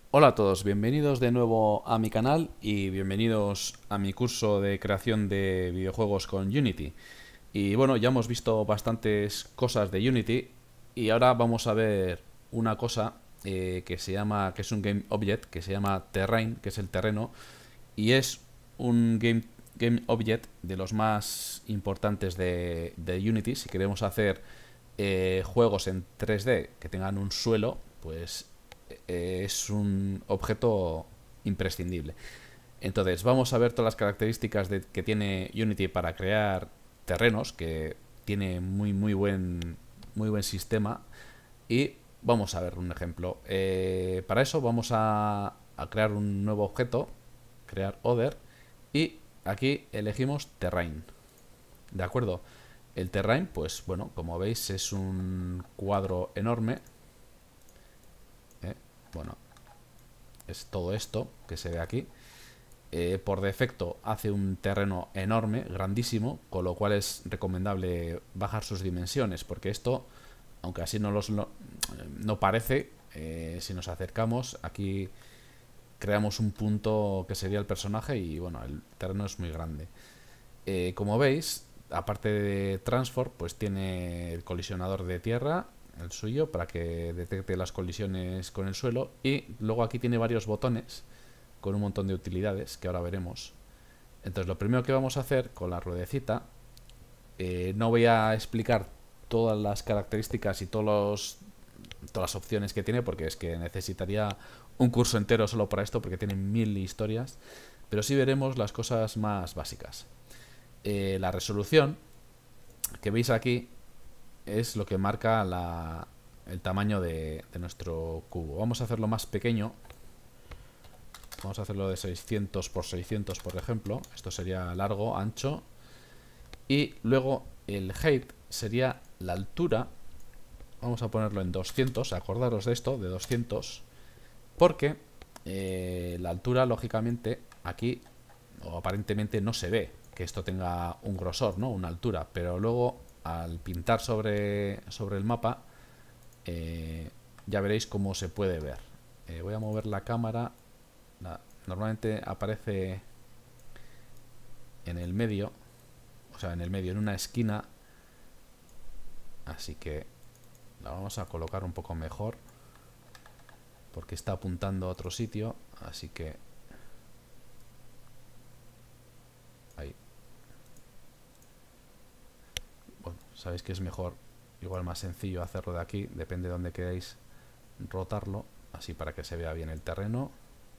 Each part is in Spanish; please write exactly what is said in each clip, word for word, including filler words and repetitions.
Hola a todos, bienvenidos de nuevo a mi canal y bienvenidos a mi curso de creación de videojuegos con Unity. Y bueno, ya hemos visto bastantes cosas de Unity y ahora vamos a ver una cosa eh, que se llama, que es un game object, que se llama terrain, que es el terreno, y es un game, game object de los más importantes de, de Unity. Si queremos hacer eh, juegos en tres D que tengan un suelo, pues eh, es un objeto imprescindible. Entonces, vamos a ver todas las características de, que tiene Unity para crear terrenos, que tiene muy muy buen muy buen sistema, y vamos a ver un ejemplo. Eh, para eso vamos a, a crear un nuevo objeto, crear other, y aquí elegimos terrain. ¿De acuerdo? El terrain, pues bueno, como veis es un cuadro enorme. ¿eh? Bueno, es todo esto que se ve aquí. Eh, por defecto hace un terreno enorme, grandísimo, con lo cual es recomendable bajar sus dimensiones, porque esto, aunque así no, los, no, no parece, eh, si nos acercamos, aquí creamos un punto que sería el personaje y bueno, el terreno es muy grande. Eh, como veis, aparte de Transform, pues tiene el colisionador de tierra, el suyo, para que detecte las colisiones con el suelo, y luego aquí tiene varios botones con un montón de utilidades que ahora veremos. Entonces lo primero que vamos a hacer con la ruedecita, eh, no voy a explicar todas las características y todos los, todas las opciones que tiene, porque es que necesitaría un curso entero solo para esto, porque tiene mil historias, pero sí veremos las cosas más básicas. Eh, la resolución que veis aquí es lo que marca la, el tamaño de, de nuestro cubo. Vamos a hacerlo más pequeño. Vamos a hacerlo de seiscientos por seiscientos, por ejemplo. Esto sería largo, ancho. Y luego el height sería la altura. Vamos a ponerlo en doscientos. Acordaros de esto, de doscientos. Porque eh, la altura, lógicamente, aquí o aparentemente no se ve que esto tenga un grosor, ¿no? Una altura. Pero luego, al pintar sobre, sobre el mapa, eh, ya veréis cómo se puede ver. Eh, voy a mover la cámara. La, normalmente aparece en el medio, o sea, en el medio, en una esquina. Así que la vamos a colocar un poco mejor, porque está apuntando a otro sitio. Así que ahí. Bueno, sabéis que es mejor, igual más sencillo hacerlo de aquí, depende de dónde queráis rotarlo, así para que se vea bien el terreno.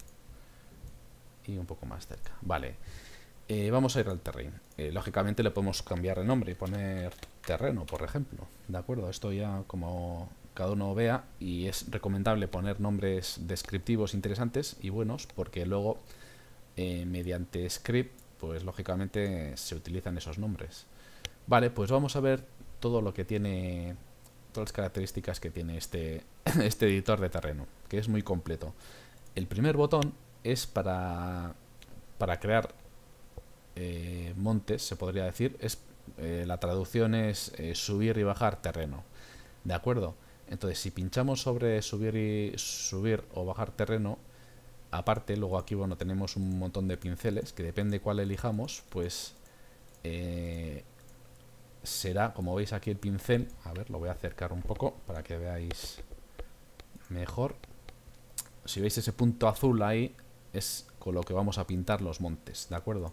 Y un poco más cerca. Vale. Eh, vamos a ir al terreno. Eh, lógicamente le podemos cambiar el nombre y poner terreno, por ejemplo. ¿De acuerdo? Esto ya como cada uno vea, y es recomendable poner nombres descriptivos interesantes y buenos, porque luego eh, mediante script, pues lógicamente se utilizan esos nombres. Vale, pues vamos a ver todo lo que tiene, todas las características que tiene este, este editor de terreno, que es muy completo. El primer botón es para, para crear eh, montes, se podría decir. Es, eh, la traducción es eh, subir y bajar terreno. ¿De acuerdo? Entonces, si pinchamos sobre subir y subir o bajar terreno, aparte, luego aquí bueno tenemos un montón de pinceles que depende cuál elijamos, pues eh, será, como veis aquí el pincel, a ver, lo voy a acercar un poco para que veáis mejor. Si veis ese punto azul ahí, es con lo que vamos a pintar los montes, ¿de acuerdo?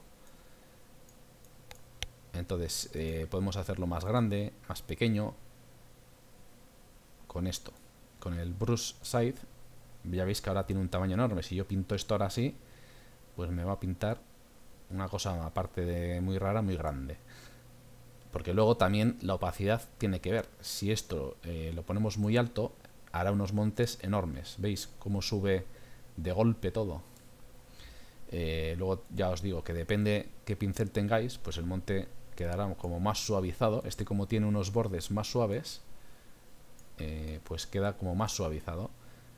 Entonces eh, podemos hacerlo más grande, más pequeño, con esto, con el brush size. Ya veis que ahora tiene un tamaño enorme. Si yo pinto esto ahora así, pues me va a pintar una cosa aparte de muy rara, muy grande. Porque luego también la opacidad tiene que ver. Si esto eh, lo ponemos muy alto, hará unos montes enormes. ¿Veis cómo sube de golpe todo? Eh, luego ya os digo que depende qué pincel tengáis, pues el monte quedará como más suavizado. Este, como tiene unos bordes más suaves, eh, pues queda como más suavizado.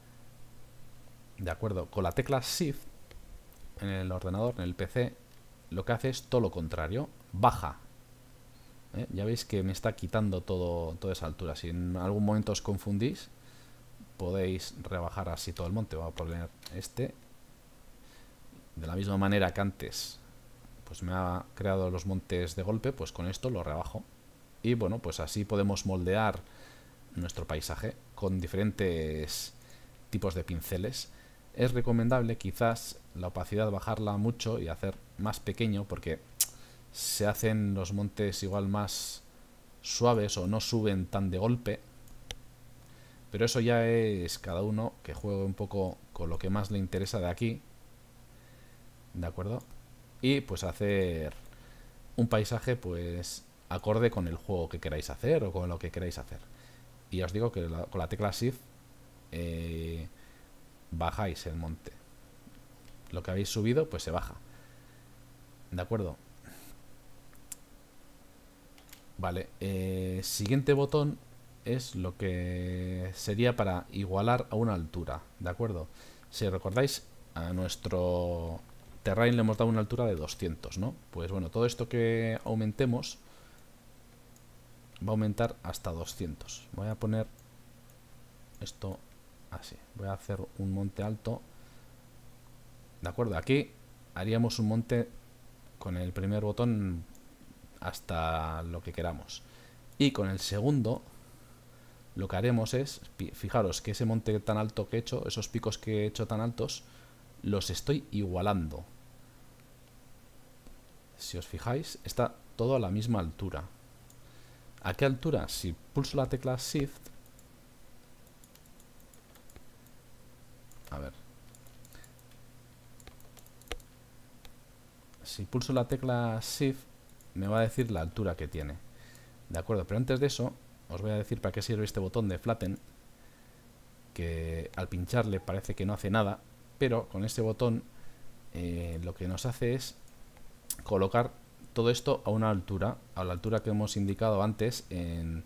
De acuerdo, con la tecla Shift en el ordenador, en el P C, lo que hace es todo lo contrario, baja. ¿Eh? Ya veis que me está quitando todo, toda esa altura. Si en algún momento os confundís, podéis rebajar así todo el monte. Voy a poner este. De la misma manera que antes pues me ha creado los montes de golpe, pues con esto lo rebajo. Y bueno, pues así podemos moldear nuestro paisaje con diferentes tipos de pinceles. Es recomendable quizás la opacidad bajarla mucho y hacer más pequeño, porque se hacen los montes igual más suaves o no suben tan de golpe. Pero eso ya es cada uno que juegue un poco con lo que más le interesa de aquí. ¿De acuerdo? Y pues hacer un paisaje pues acorde con el juego que queráis hacer o con lo que queráis hacer. Y ya os digo que la, con la tecla Shift eh, bajáis el monte. Lo que habéis subido pues se baja. ¿De acuerdo? Vale, eh, siguiente botón es lo que sería para igualar a una altura. ¿De acuerdo? Si recordáis, a nuestro terrain le hemos dado una altura de doscientos, ¿no? Pues bueno, todo esto que aumentemos va a aumentar hasta doscientos. Voy a poner esto así. Voy a hacer un monte alto. De acuerdo, aquí haríamos un monte con el primer botón hasta lo que queramos. Y con el segundo lo que haremos es, fijaros que ese monte tan alto que he hecho, esos picos que he hecho tan altos, los estoy igualando. Si os fijáis, está todo a la misma altura. ¿A qué altura? Si pulso la tecla Shift, a ver, si pulso la tecla Shift me va a decir la altura que tiene. De acuerdo, pero antes de eso os voy a decir para qué sirve este botón de Flatten, que al pincharle parece que no hace nada, pero con este botón eh, lo que nos hace es colocar todo esto a una altura, a la altura que hemos indicado antes en,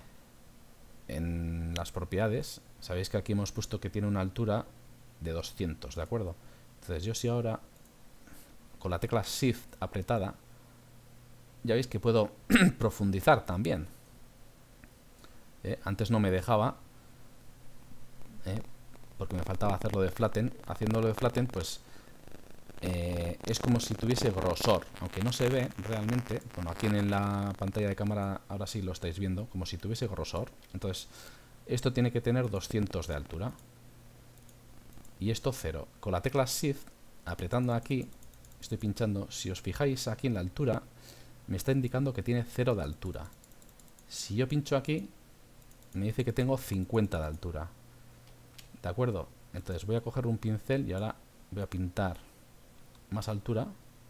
en las propiedades. Sabéis que aquí hemos puesto que tiene una altura de doscientos, ¿de acuerdo? Entonces yo si ahora con la tecla Shift apretada, ya veis que puedo profundizar también. ¿Eh? Antes no me dejaba, ¿eh? porque me faltaba hacerlo de Flatten. Haciéndolo de Flatten, pues eh, es como si tuviese grosor, aunque no se ve realmente. Bueno, aquí en la pantalla de cámara ahora sí lo estáis viendo, como si tuviese grosor. Entonces, esto tiene que tener doscientos de altura. Y esto cero. Con la tecla Shift, apretando aquí, estoy pinchando. Si os fijáis aquí en la altura, me está indicando que tiene cero de altura. Si yo pincho aquí, me dice que tengo cincuenta de altura. ¿De acuerdo? Entonces voy a coger un pincel y ahora voy a pintar más altura.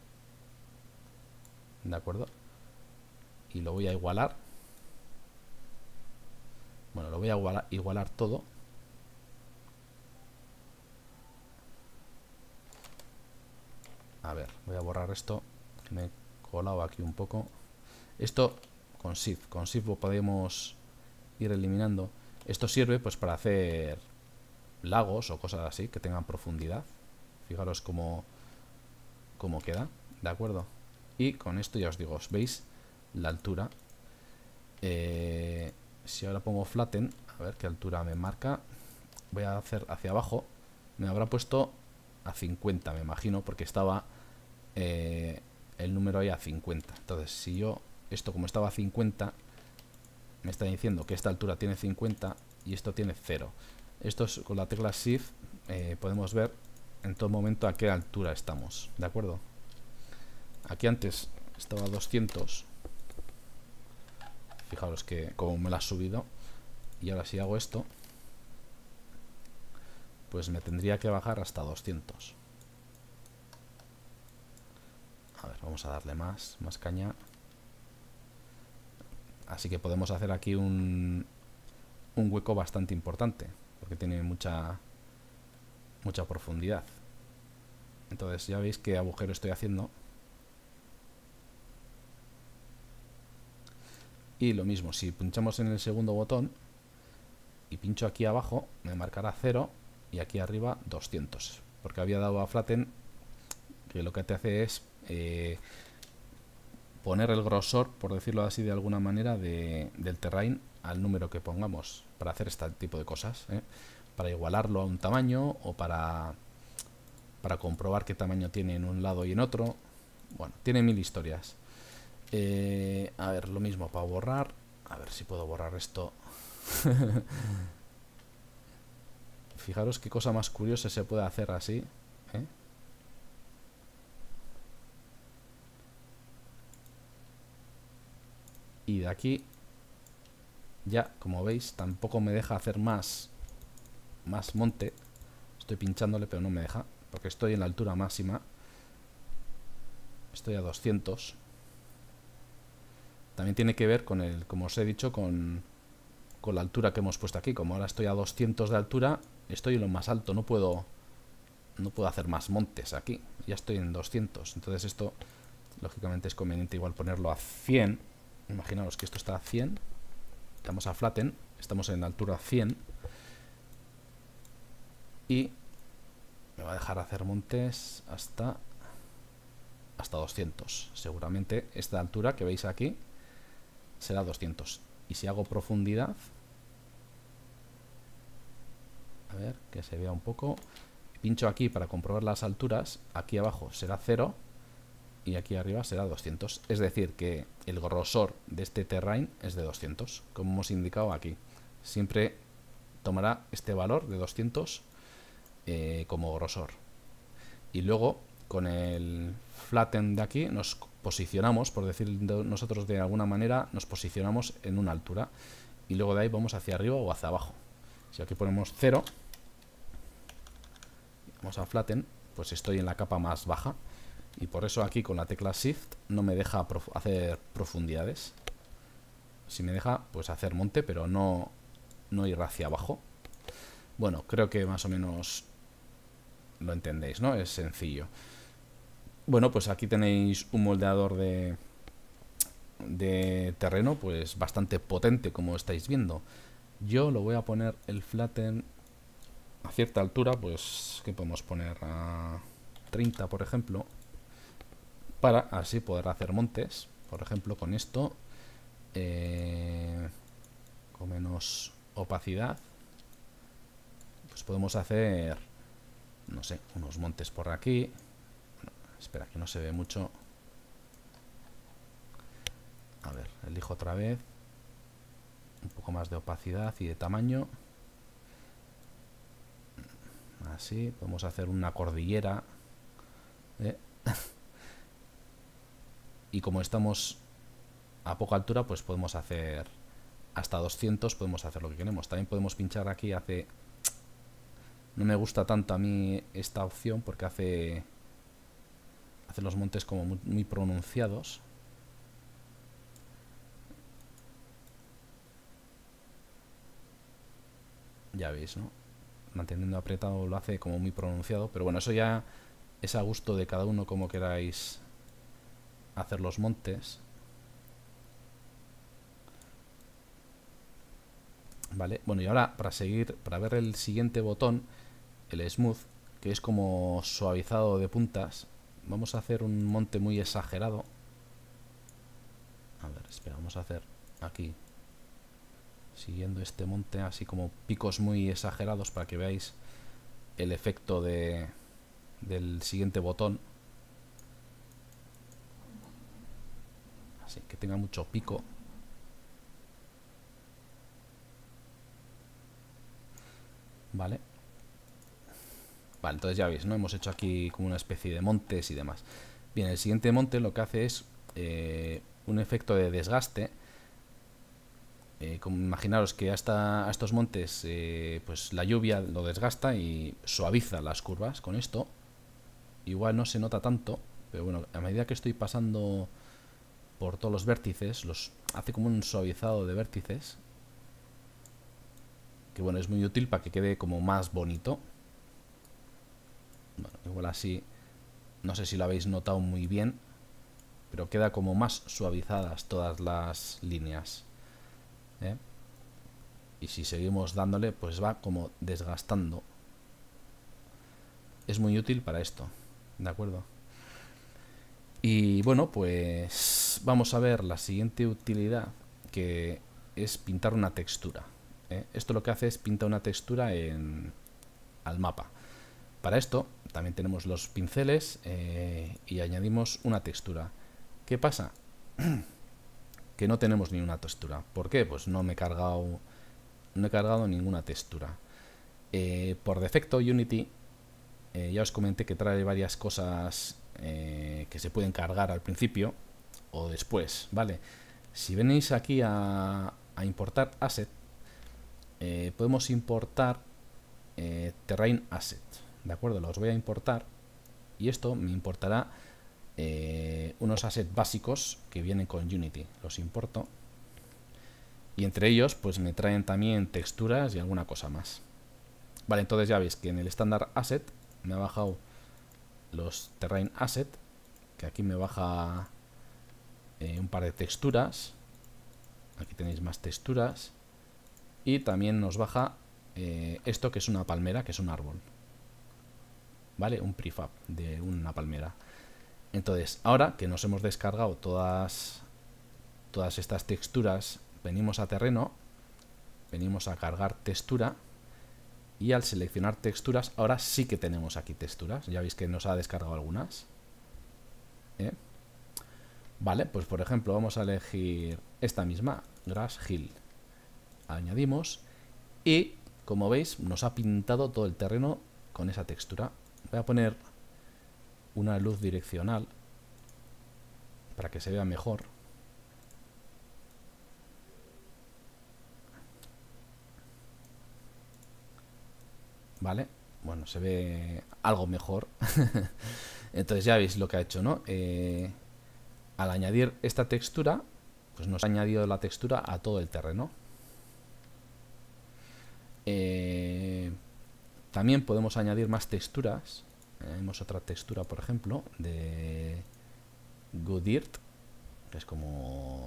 ¿De acuerdo? Y lo voy a igualar. Bueno, lo voy a igualar, igualar todo. A ver, voy a borrar esto, que me he colado aquí un poco. Esto con Shift, con Shift lo podemos ir eliminando. Esto sirve pues para hacer lagos o cosas así que tengan profundidad. Fijaros cómo, cómo queda, ¿de acuerdo? Y con esto ya os digo, os veis la altura. Eh, si ahora pongo Flatten, a ver qué altura me marca. Voy a hacer hacia abajo. Me habrá puesto a cincuenta, me imagino, porque estaba eh, el número ahí a cincuenta. Entonces, si yo, esto como estaba a cincuenta, me está diciendo que esta altura tiene cincuenta y esto tiene cero. Esto es, con la tecla Shift eh, podemos ver en todo momento a qué altura estamos, ¿de acuerdo? Aquí antes estaba a doscientos. Fijaros que como me la ha subido. Y ahora si hago esto, pues me tendría que bajar hasta doscientos. A ver, vamos a darle más, más caña. Así que podemos hacer aquí un, un hueco bastante importante, porque tiene mucha, mucha profundidad. Entonces ya veis qué agujero estoy haciendo. Y lo mismo, si pinchamos en el segundo botón y pincho aquí abajo, me marcará cero. Y aquí arriba doscientos, porque había dado a Flatten, que lo que te hace es eh, poner el grosor, por decirlo así de alguna manera, de, del terrain al número que pongamos para hacer este tipo de cosas, ¿eh? para igualarlo a un tamaño o para, para comprobar qué tamaño tiene en un lado y en otro. Bueno, tiene mil historias. Eh, a ver, lo mismo para borrar. A ver si puedo borrar esto. Fijaros qué cosa más curiosa se puede hacer así, ¿eh? Y de aquí ya, como veis, tampoco me deja hacer más más monte. Estoy pinchándole pero no me deja, porque estoy en la altura máxima. Estoy a doscientos. También tiene que ver con el, como os he dicho, con, con la altura que hemos puesto aquí. Como ahora estoy a doscientos de altura, estoy en lo más alto, no puedo no puedo hacer más montes aquí, ya estoy en doscientos. Entonces esto, lógicamente, es conveniente igual ponerlo a cien. Imaginaos que esto está a cien, estamos a flatten, estamos en la altura cien y me va a dejar hacer montes hasta hasta doscientos. Seguramente esta altura que veis aquí será doscientos. Y si hago profundidad, a ver, que se vea un poco, pincho aquí para comprobar las alturas, aquí abajo será cero y aquí arriba será doscientos. Es decir, que el grosor de este terrain es de doscientos, como hemos indicado aquí. Siempre tomará este valor de doscientos eh, como grosor. Y luego, con el flatten de aquí, nos posicionamos, por decir nosotros de alguna manera, nos posicionamos en una altura. Y luego de ahí vamos hacia arriba o hacia abajo. Si aquí ponemos cero, vamos a flatten, pues estoy en la capa más baja. Y por eso aquí con la tecla Shift no me deja prof hacer profundidades. Si me deja, pues hacer monte, pero no, no ir hacia abajo. Bueno, creo que más o menos lo entendéis, ¿no? Es sencillo. Bueno, pues aquí tenéis un moldeador de, de terreno, pues bastante potente, como estáis viendo. Yo lo voy a poner el flatten a cierta altura, pues, ¿qué podemos poner? A treinta, por ejemplo, para así poder hacer montes. Por ejemplo, con esto, eh, con menos opacidad, pues podemos hacer, no sé, unos montes por aquí. Bueno, espera, que no se ve mucho. A ver, elijo otra vez. Un poco más de opacidad y de tamaño. Así, podemos hacer una cordillera. ¿Eh? Y como estamos a poca altura, pues podemos hacer hasta doscientos, podemos hacer lo que queremos. También podemos pinchar aquí, hace... No me gusta tanto a mí esta opción porque hace... Hace los montes como muy, muy pronunciados. Ya veis, ¿no? Manteniendo apretado lo hace como muy pronunciado. Pero bueno, eso ya es a gusto de cada uno como queráis hacer los montes. Vale, bueno, y ahora para seguir, para ver el siguiente botón, el smooth, que es como suavizado de puntas, vamos a hacer un monte muy exagerado. A ver, espera, vamos a hacer aquí, siguiendo este monte, así como picos muy exagerados para que veáis el efecto de, del siguiente botón. Así que tenga mucho pico. Vale. Vale, entonces ya veis, ¿no? Hemos hecho aquí como una especie de montes y demás. Bien, el siguiente monte lo que hace es eh, un efecto de desgaste. Eh, como imaginaros que hasta a estos montes eh, pues la lluvia lo desgasta y suaviza las curvas con esto. Igual no se nota tanto, pero bueno, a medida que estoy pasando por todos los vértices, los hace como un suavizado de vértices, que bueno, es muy útil para que quede como más bonito. Bueno, igual así, no sé si lo habéis notado muy bien, pero queda como más suavizadas todas las líneas, ¿eh? Y si seguimos dándole, pues va como desgastando. Es muy útil para esto, ¿de acuerdo? Y bueno, pues vamos a ver la siguiente utilidad, que es pintar una textura. ¿eh? Esto lo que hace es pinta una textura en, al mapa. Para esto también tenemos los pinceles eh, y añadimos una textura. ¿Qué pasa? Que no tenemos ni una textura. ¿Por qué? Pues no me he cargado, no he cargado ninguna textura. Eh, por defecto Unity, eh, ya os comenté que trae varias cosas eh, que se pueden cargar al principio o después, ¿vale? Si venís aquí a, a importar asset, eh, podemos importar eh, terrain asset, ¿de acuerdo? Los voy a importar y esto me importará eh, unos assets básicos que vienen con Unity. Los importo y entre ellos pues me traen también texturas y alguna cosa más. Vale, entonces ya veis que en el estándar asset me ha bajado los terrain asset, que aquí me baja eh, un par de texturas. Aquí tenéis más texturas y también nos baja eh, esto que es una palmera, que es un árbol, vale, un prefab de una palmera. Entonces ahora que nos hemos descargado todas todas estas texturas, venimos a terreno, venimos a cargar textura y al seleccionar texturas ahora sí que tenemos aquí texturas. Ya veis que nos ha descargado algunas, ¿eh? Vale, pues por ejemplo vamos a elegir esta misma, Grass Hill. Añadimos y como veis nos ha pintado todo el terreno con esa textura. Voy a poner una luz direccional para que se vea mejor. Vale, bueno, se ve algo mejor. Entonces ya veis lo que ha hecho, ¿no? Eh, al añadir esta textura, pues nos ha añadido la textura a todo el terreno. Eh, también podemos añadir más texturas. Tenemos otra textura, por ejemplo, de Good Dirt, que es como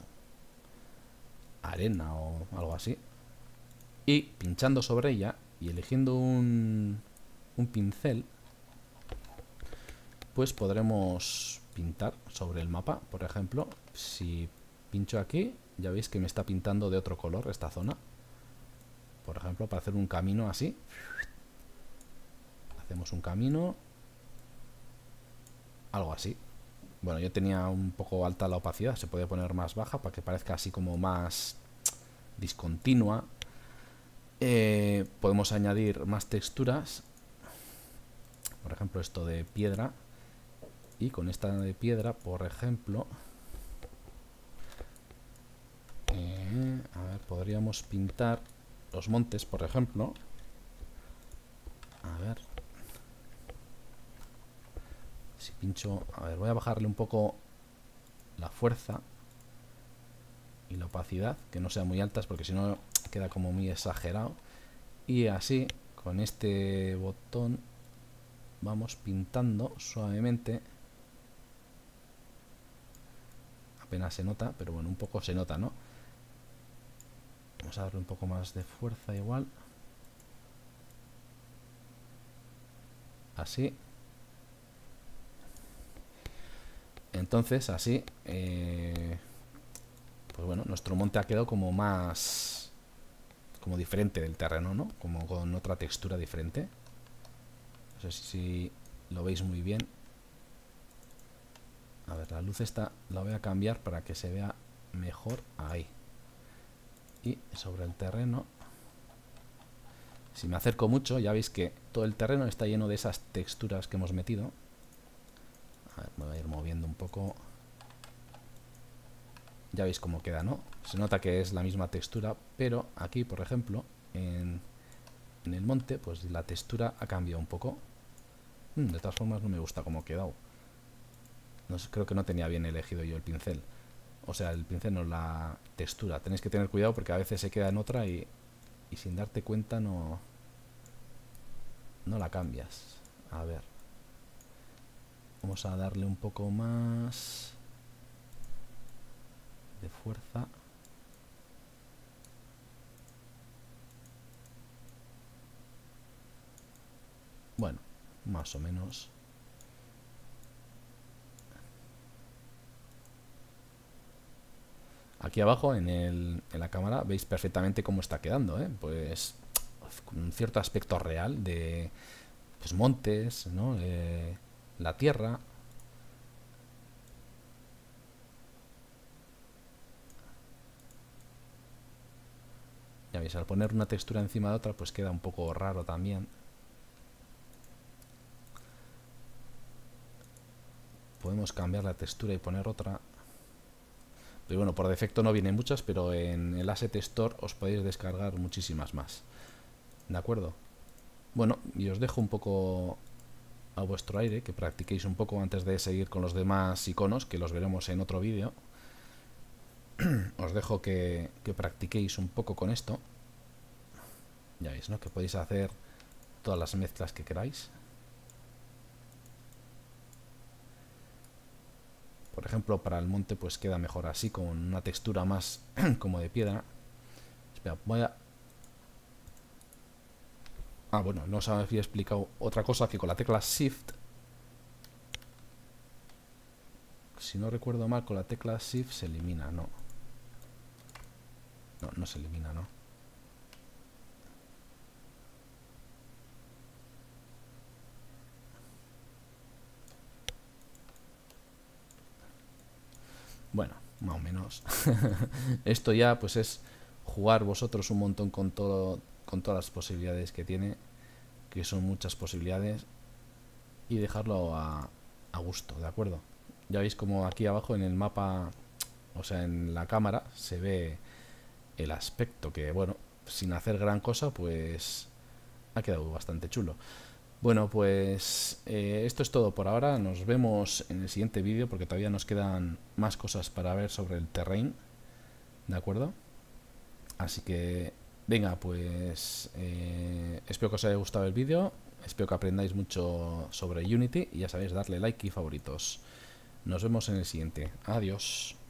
arena o algo así. Y pinchando sobre ella y eligiendo un, un pincel, pues podremos pintar sobre el mapa. Por ejemplo, si pincho aquí, ya veis que me está pintando de otro color esta zona. Por ejemplo, para hacer un camino así, hacemos un camino, algo así. Bueno, yo tenía un poco alta la opacidad, se puede poner más baja para que parezca así como más discontinua. Eh, podemos añadir más texturas, por ejemplo esto de piedra, y con esta de piedra, por ejemplo, eh, a ver, podríamos pintar los montes, por ejemplo. A ver, si pincho, a ver, voy a bajarle un poco la fuerza y la opacidad, que no sea muy altas porque si no queda como muy exagerado. Y así, con este botón, vamos pintando suavemente. Apenas se nota, pero bueno, un poco se nota, ¿no? Vamos a darle un poco más de fuerza igual. Así. Entonces, así, eh, pues bueno, nuestro monte ha quedado como más, como diferente del terreno, ¿no? Como con otra textura diferente. No sé si, si lo veis muy bien. A ver, la luz esta la voy a cambiar para que se vea mejor ahí. Y sobre el terreno, si me acerco mucho, ya veis que todo el terreno está lleno de esas texturas que hemos metido. A ver, me voy a ir moviendo un poco. Ya veis cómo queda, ¿no? Se nota que es la misma textura, pero aquí, por ejemplo, en, en el monte, pues la textura ha cambiado un poco. Hmm, de todas formas no me gusta cómo ha quedado. No sé, creo que no tenía bien elegido yo el pincel. O sea, el pincel no, la textura. Tenéis que tener cuidado porque a veces se queda en otra y, y sin darte cuenta no, no la cambias. A ver. Vamos a darle un poco más de fuerza. Bueno, más o menos. Aquí abajo en, el, en la cámara veis perfectamente cómo está quedando, ¿eh? Pues con un cierto aspecto real de pues, montes, ¿no? Eh, la tierra. Ya veis, al poner una textura encima de otra, pues queda un poco raro también. Podemos cambiar la textura y poner otra. Pero bueno, por defecto no vienen muchas, pero en el Asset Store os podéis descargar muchísimas más. ¿De acuerdo? Bueno, y os dejo un poco a vuestro aire, que practiquéis un poco antes de seguir con los demás iconos, que los veremos en otro vídeo. Os dejo que, que practiquéis un poco con esto. Ya veis, ¿no? Que podéis hacer todas las mezclas que queráis. Por ejemplo, para el monte pues queda mejor así, con una textura más como de piedra. Espera, voy a... Ah, bueno, no os había explicado otra cosa, que con la tecla Shift, si no recuerdo mal, con la tecla Shift se elimina, no. No, no se elimina, ¿no? Bueno, más o menos. Esto ya pues es jugar vosotros un montón con todo, con todas las posibilidades que tiene, que son muchas posibilidades, y dejarlo a, a gusto, ¿de acuerdo? Ya veis como aquí abajo en el mapa, o sea, en la cámara, se ve el aspecto que, bueno, sin hacer gran cosa, pues ha quedado bastante chulo. Bueno, pues eh, esto es todo por ahora. Nos vemos en el siguiente vídeo porque todavía nos quedan más cosas para ver sobre el terrain. ¿De acuerdo? Así que, venga, pues eh, espero que os haya gustado el vídeo. Espero que aprendáis mucho sobre Unity. Y ya sabéis, darle like y favoritos. Nos vemos en el siguiente. Adiós.